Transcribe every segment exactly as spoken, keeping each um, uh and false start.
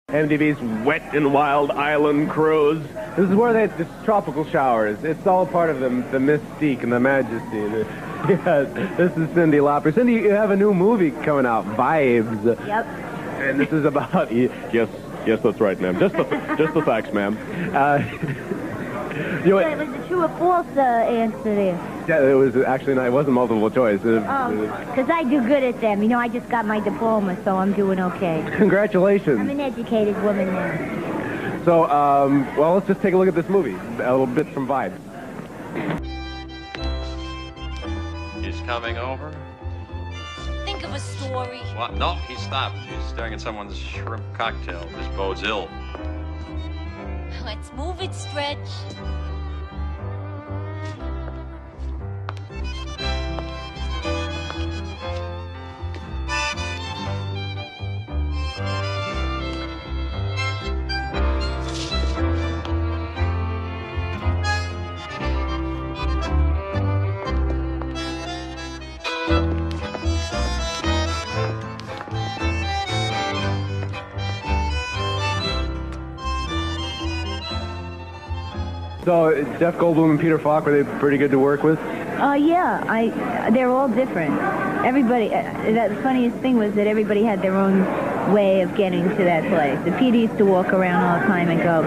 M T V's Wet and Wild Island Cruise. This is where they have just tropical showers. It's all part of the, the mystique and the majesty. The, yes, this is Cyndi Lauper. Cyndi, you have a new movie coming out, Vibes. Yep. And this is about... Yes, yes, that's right, ma'am. Just the, just the facts, ma'am. Uh, you know, it was a true or false uh, answer there. Yeah, it was actually not, it wasn't multiple choice. It, oh, because I do good at them. You know, I just got my diploma, so I'm doing okay. Congratulations. I'm an educated woman now. So, um, well, let's just take a look at this movie. A little bit from Vibes. He's coming over. Think of a story. What? No, he stopped. He's staring at someone's shrimp cocktail. This bodes ill. Let's move it, Stretch. So, Jeff Goldblum and Peter Falk, were they pretty good to work with? Uh, yeah, I. They're all different. Everybody, uh, the funniest thing was that everybody had their own way of getting to that place. The Peter used to walk around all the time and go,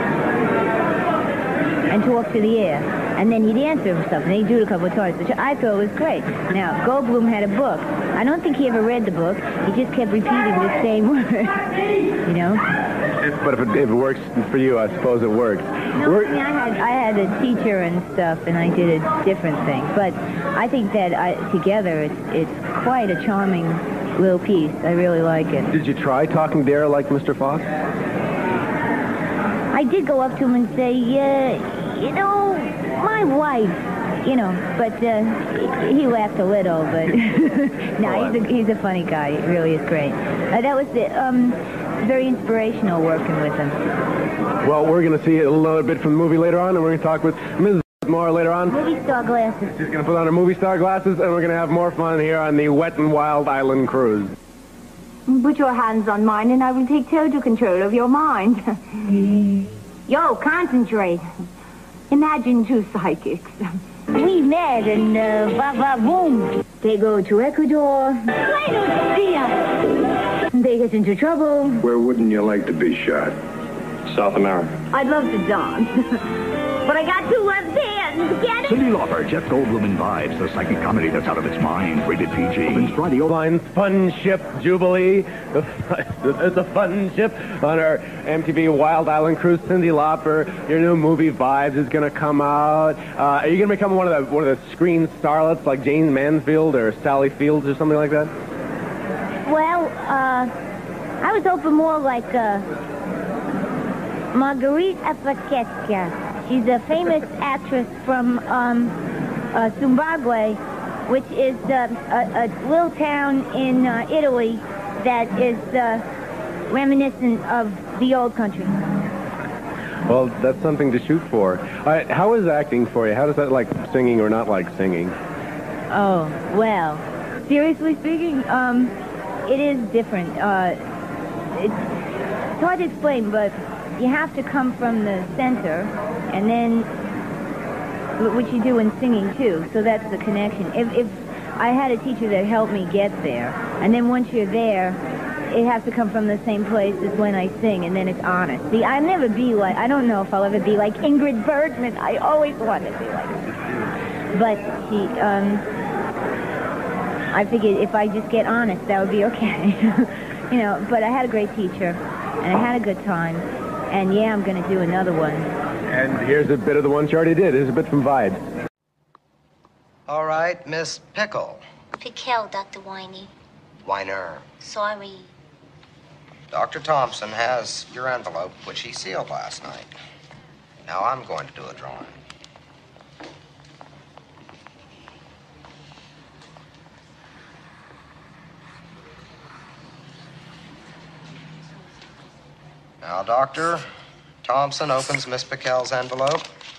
and talk to the air. And then he'd answer himself, and he'd do it a couple of times, which I thought was great. Now, Goldblum had a book. I don't think he ever read the book. He just kept repeating the same word, you know? But if it, if it works for you, I suppose it works. No, I mean, I had, I had a teacher and stuff, and I did a different thing. But I think that I, together, it's, it's quite a charming little piece. I really like it. Did you try talking there like Mister Fox? I did go up to him and say, uh, you know, my wife, you know, but uh, he, he laughed a little, but no, he's a, he's a funny guy. He really is great. Uh, that was the, um, very inspirational working with him. Well, we're going to see a little bit from the movie later on, and we're going to talk with Missus Moore later on. Movie star glasses. She's going to put on her movie star glasses, and we're going to have more fun here on the Wet and Wild Island Cruise. Put your hands on mine, and I will take total control of your mind. Yo, concentrate. Imagine two psychics. We met and uh, va-va-boom. They go to Ecuador. Buenos dias. They get into trouble. Where wouldn't you like to be shot? South America. I'd love to dance. But I got two left hands. Get it? Cyndi Lauper, Jeff Goldblum in Vibes, the psychic comedy that's out of its mind. Rated P G. Opens Friday. Line Fun Ship Jubilee. It's a fun ship on our M T V Wild Island Cruise. Cyndi Lauper, your new movie Vibes is going to come out. Uh, are you going to become one of the one of the screen starlets like Jane Mansfield or Sally Fields or something like that? Well, uh, I was hoping more like uh, Marguerite Apaqueta. She's a famous actress from um, uh, Zimbabwe, which is uh, a, a little town in uh, Italy that is uh, reminiscent of the old country. Well, that's something to shoot for. All right, how is acting for you? How does that like singing or not like singing? Oh, well, seriously speaking, um, it is different. Uh, it's, it's hard to explain, but you have to come from the center, and then, which you do in singing too, so that's the connection. If, if I had a teacher that helped me get there, and then once you're there, it has to come from the same place as when I sing, and then it's honest. See, I'll never be like, I don't know if I'll ever be like Ingrid Bergman. I always wanted to be like her. But she, um, I figured if I just get honest, that would be okay. You know, but I had a great teacher, and I had a good time. And yeah, I'm going to do another one. And here's a bit of the one she already did. Here's a bit from Vibes. All right, Miss Pickle. Pickle, Doctor Winey. Weiner. Sorry. Doctor Thompson has your envelope, which he sealed last night. Now I'm going to do a drawing. Now, Doctor Thompson opens Miss Pickell's envelope.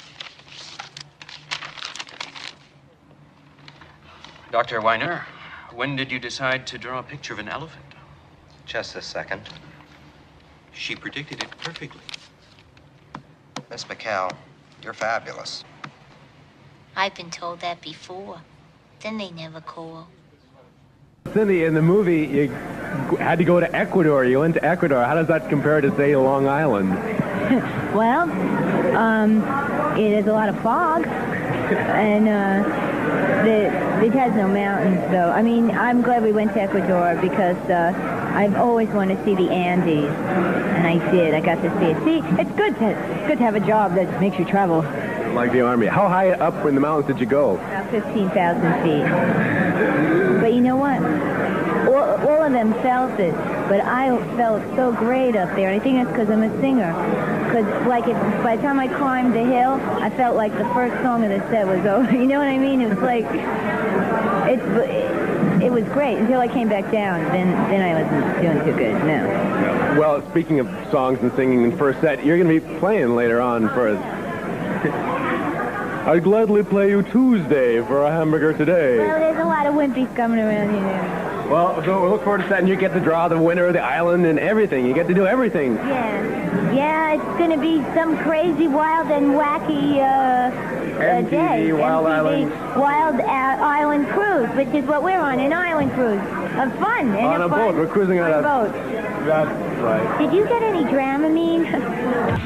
Doctor Weiner, when did you decide to draw a picture of an elephant? Just a second. She predicted it perfectly. Miss McCall, you're fabulous. I've been told that before. Then they never call. Cyndi, in the movie, you had to go to Ecuador. You went to Ecuador. How does that compare to, say, Long Island? Well, um, it is a lot of fog, and uh, the, it has no mountains, though. I mean, I'm glad we went to Ecuador because uh, I've always wanted to see the Andes, and I did. I got to see it. See, it's good to it's good to have a job that makes you travel. Like the Army. How high up in the mountains did you go? About fifteen thousand feet. But you know what? All, all of them felt it, but I felt so great up there, and I think that's because I'm a singer. Because, like, it, by the time I climbed the hill, I felt like the first song of the set was over. You know what I mean? It was like, it's, it, it was great until I came back down. Then, then I wasn't doing too good. No. Well, speaking of songs and singing in first set, you're going to be playing later on for us. I'd gladly play you Tuesday for a hamburger today. Well, there's a lot of wimpies coming around here. Well, so we'll look forward to that, and you get to draw the winner of the island and everything. You get to do everything. Yeah. Yeah, it's going to be some crazy, wild, and wacky uh, M T V uh, day. Wild M T V Island. Wild uh, Island Cruise, which is what we're on, an island cruise. Of fun. And On a fun, boat. We're cruising on a a boat. That's right. Did you get any Dramamine?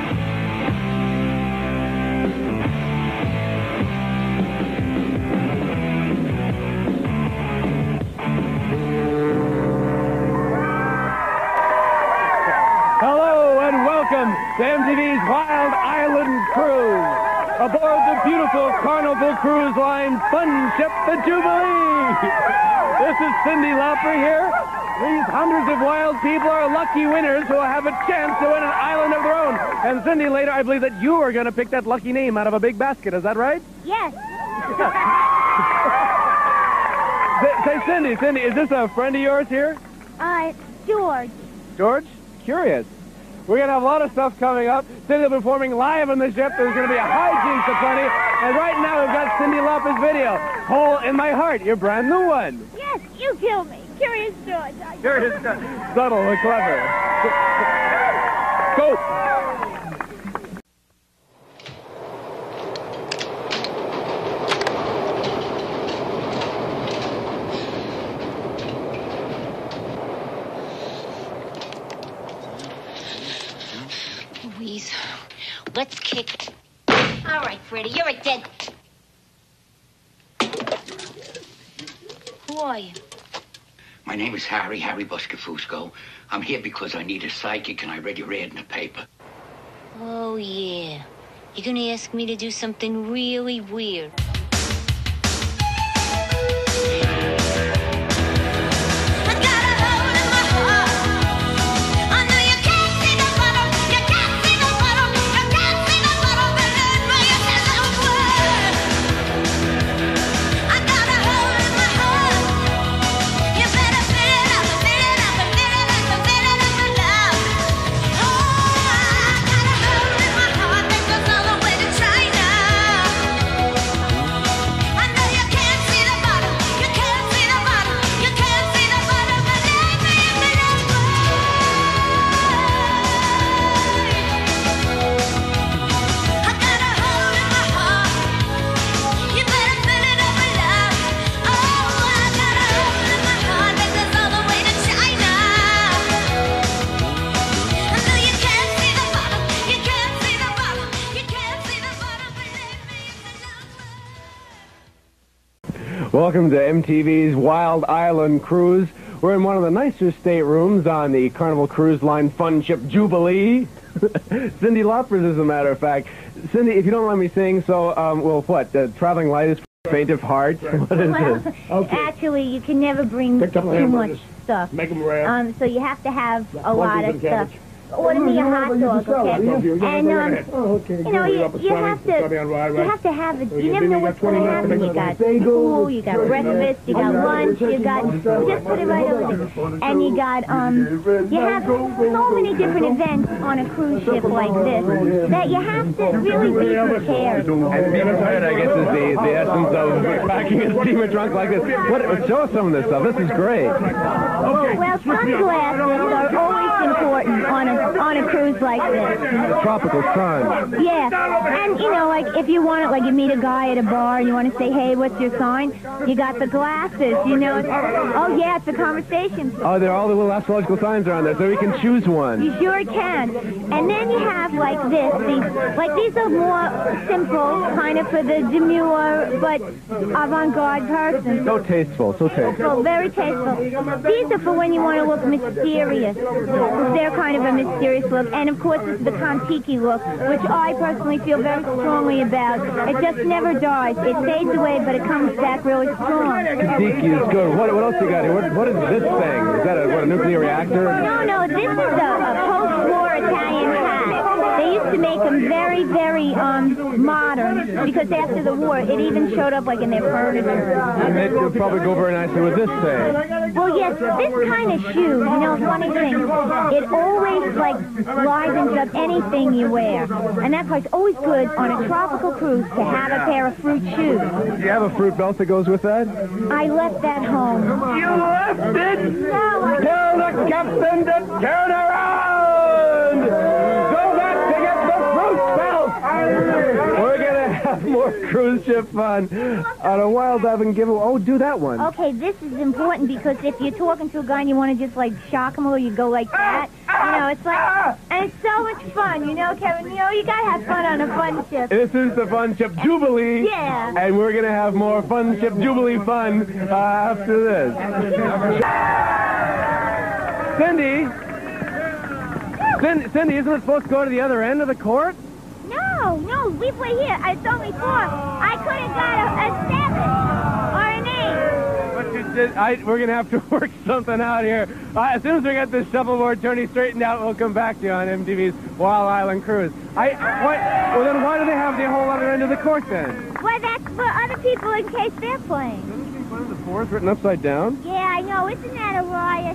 Welcome to M T V's Wild Island Cruise. Aboard the beautiful Carnival Cruise Line Fun Ship, the Jubilee. This is Cyndi Lauper here. These hundreds of wild people are lucky winners who will have a chance to win an island of their own. And Cyndi, later I believe that you are going to pick that lucky name out of a big basket. Is that right? Yes. Say, Cyndi, Cyndi, is this a friend of yours here? Uh, George. George? Curious. We're going to have a lot of stuff coming up. Cyndi will be performing live on the ship. There's going to be a hijinks aplenty. And right now we've got Cyndi Lauper's video, Hole in My Heart, your brand new one. Yes, you killed me. Curious George. I... Curious George. Subtle and clever. Go. Louise, let's kick. All right, Freddie, you're a dead... Who are you? My name is Harry, Harry Buscafusco. I'm here because I need a psychic, and I read your ad in the paper. Oh, yeah. You're gonna ask me to do something really weird. Welcome to M T V's Wild Island Cruise. We're in one of the nicer staterooms on the Carnival Cruise Line Fun Ship Jubilee. Cyndi Lauper's, as a matter of fact. Cyndi, if you don't let me sing, so, um, well, what? The Traveling Light is for faint of heart? What is Well, this? okay. Actually, you can never bring Picked up too hamburgers. much stuff. Make them rare. Um, so you have to have a Lunches lot and of stuff. cabbage. Order me a hot dog, okay? And, um, oh, okay. you know, you, you have to, you have to have it. You never know what's going to happen. You got school, you got breakfast, you got lunch, you got, just put it right over there. And you got, um, you have so many different events on a cruise ship like this that you have to really be prepared. And being prepared, I guess, is the, the essence of packing a steamer trunk like this. What, show us some of this stuff. This is great. Well, sunglasses are always important on on a on a cruise like this. Tropical sun. Yeah, and you know, like if you want it, like you meet a guy at a bar and you want to say, hey, what's your sign? You got the glasses, you know. Oh yeah, it's a conversation. Oh, there are all the little astrological signs are on there, so we can choose one. You sure can. And then you have like this. These, like these are more simple, kind of for the demure but avant-garde person. So tasteful, so tasteful. So very tasteful. These are for when you want to look mysterious. They're kind of a mysterious look. And of course, this is the Kon-Tiki look, which I personally feel very strongly about. It just never dies. It fades away, but it comes back really strong. Tiki is good. What, what else you got here? What, what is this thing? Is that a, what, a nuclear reactor? No, no, this is a, a post-war Italian hat. They used to make them very, very um, modern, because after the war, it even showed up like in their furniture. And it would probably go very nicely with this thing. Well, yes, this kind of shoe, you know, funny thing, it always, like, livens up anything you wear. And that's why it's always good on a tropical cruise to have a pair of fruit shoes. Do you have a fruit belt that goes with that? I left that home. You left it? No, I... Tell the captain to turn around! Go back to get the fruit belt! We're gonna have more cruise ship fun on a wild diving giveaway. Oh, do that one. Okay, this is important because if you're talking to a guy and you want to just, like, shock him or you go like that, you know, it's like, and it's so much fun, you know, Kevin, you know, you gotta have fun on a fun ship. This is the Fun Ship Jubilee. Yeah. And we're gonna have more Fun Ship Jubilee fun uh, after this. Cyndi! Cyndi, Cyndi, isn't it supposed to go to the other end of the court? No, no, we play here. I told me four. I could have got a, a seven or an eight. But you did, I, we're going to have to work something out here. Uh, as soon as we get this shuffleboard tourney straightened out, we'll come back to you on M T V's Wild Island Cruise. I, what, well, then why do they have the whole other end of the court then? Well, that's for other people in case they're playing. Doesn't it make fun of the fourth written upside down? Yeah, I know. Isn't that a riot?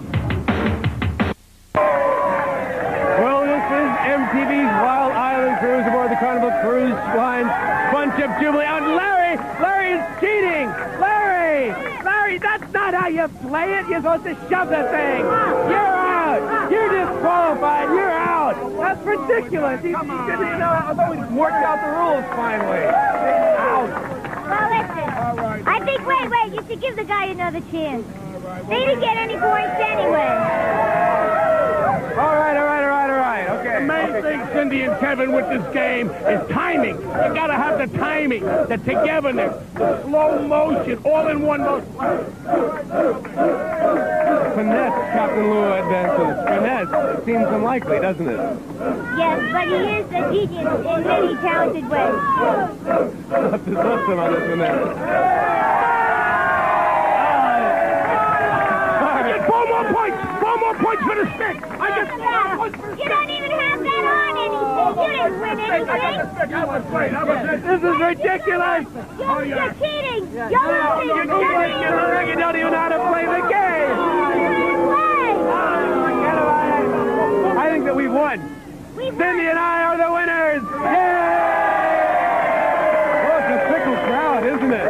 Well, this is M T V's Wild Island Cruise aboard the Carnival Cruise Line's Fun Ship Jubilee. And Larry, Larry is cheating! Larry! Larry, that's not how you play it. You're supposed to shove the thing. You're out. You're disqualified. You're out. That's ridiculous. He, he didn't, you know, I thought we worked out the rules finally. Out. Well, listen. I think, wait, wait, you should give the guy another chance. They didn't get any points anyway. All right, all right, all right, all right. Okay. The main okay. thing, Cyndi and Kevin, with this game is timing. You gotta have the timing, the togetherness, the slow motion, all in one motion. Finesse, Captain Lou advances. Finesse. It seems unlikely, doesn't it? Yes, but he is a genius in many talented ways. Let's listen on this finesse. Four more points! Four more points for the stick! I get four more points for the stick! You don't even have that on anything! You didn't win anything! That was great! That was it! This is ridiculous! You're, you're cheating! You're You're losing! cheating! You don't even know how to play the game! Forget about it! I think that we've won! We've Cyndi and I are the winners! Yay! Oh, it's a fickle crowd, isn't it?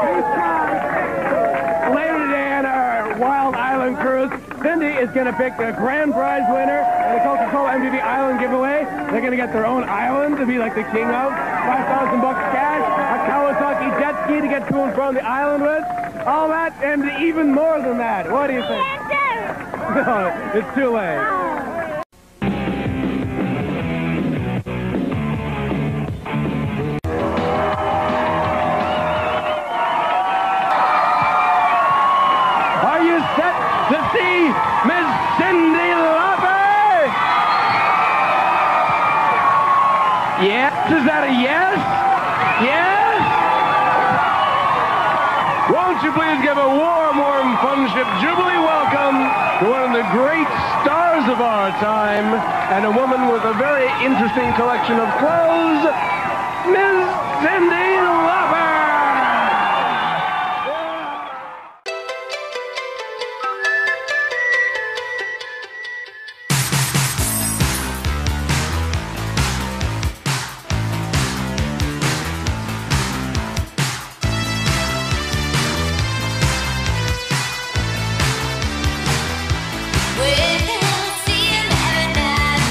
Later today on our Wild Island Cruise, Cyndi is going to pick the grand prize winner of the Coca-Cola M T V Island giveaway. They're going to get their own island to be like the king of. five thousand bucks cash, a Kawasaki jet ski to get to and from the island with. All that and even more than that. What do you think? No, it's too late. Are you set to see Miss Cyndi Lauper? Yes? Is that a yes? Yes? Won't you please give a warm, warm Fun Ship Jubilee welcome to one of the great stars of our time and a woman with a very interesting collection of clothes, Miss Cyndi Lauper! Well, see you every night.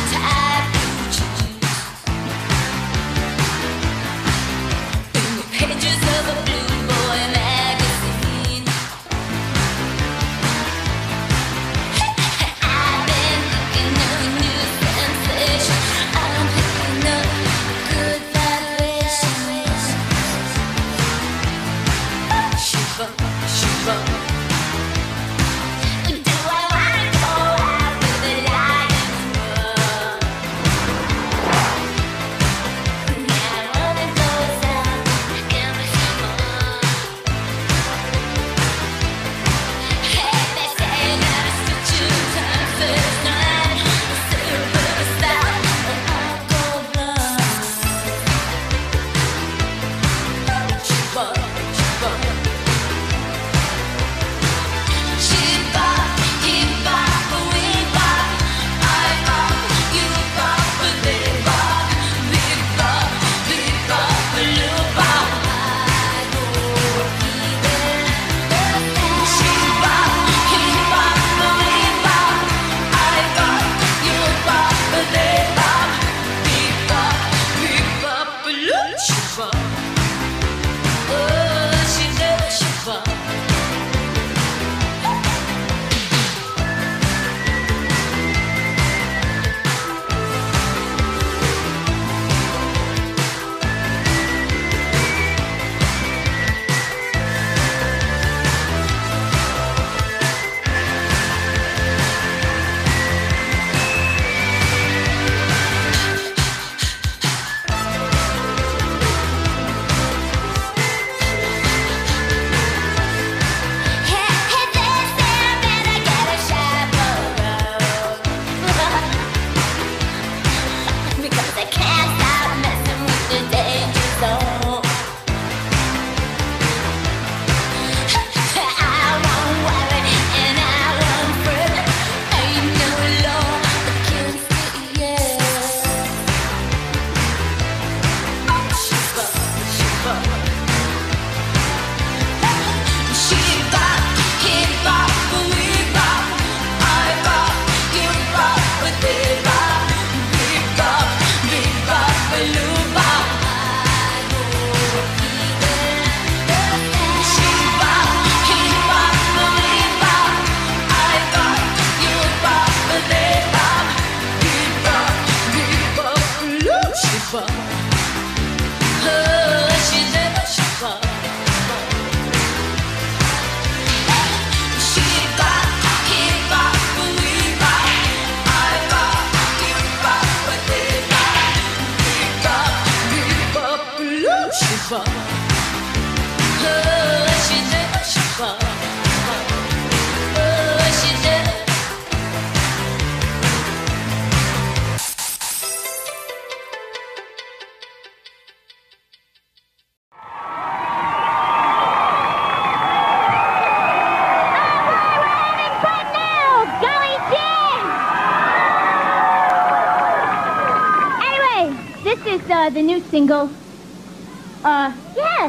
uh, the new single? Uh, yeah.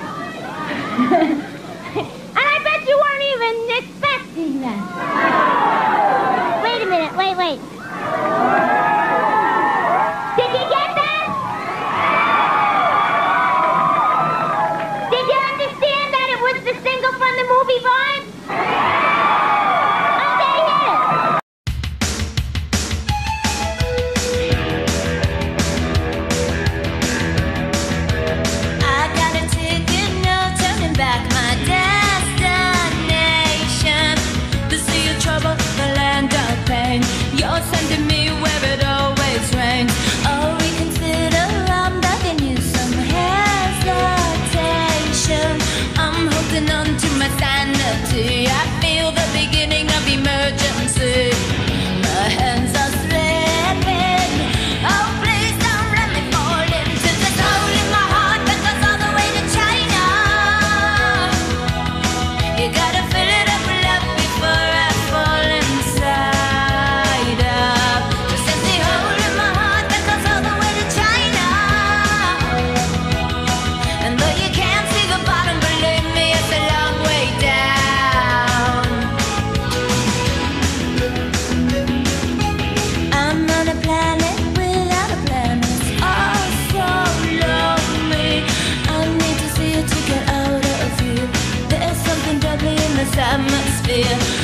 And I bet you weren't even expecting that. Wait a minute, wait, wait. Did you get that? Did you understand that it was the single from the movie Vibe? Okay, hit it. I got a ticket, no turning back, my destination. The sea of trouble, the land of pain. You're sending me where it always rains. Oh, reconsider, I'm begging you some hesitation. I'm holding on to my sanity. I feel the beginning of emergency. My hands are slipping. Oh, please don't let me fall into this hole in my heart that goes all the way to China. You gotta fill it up with love before I fall inside up. Just empty hole in my heart that goes all the way to China. And though you can't see the bottom, believe me, it's a long way down. I'm on a planet without a planet. Oh, so lonely. I need to see it to get out of here. There's something deadly in this atmosphere.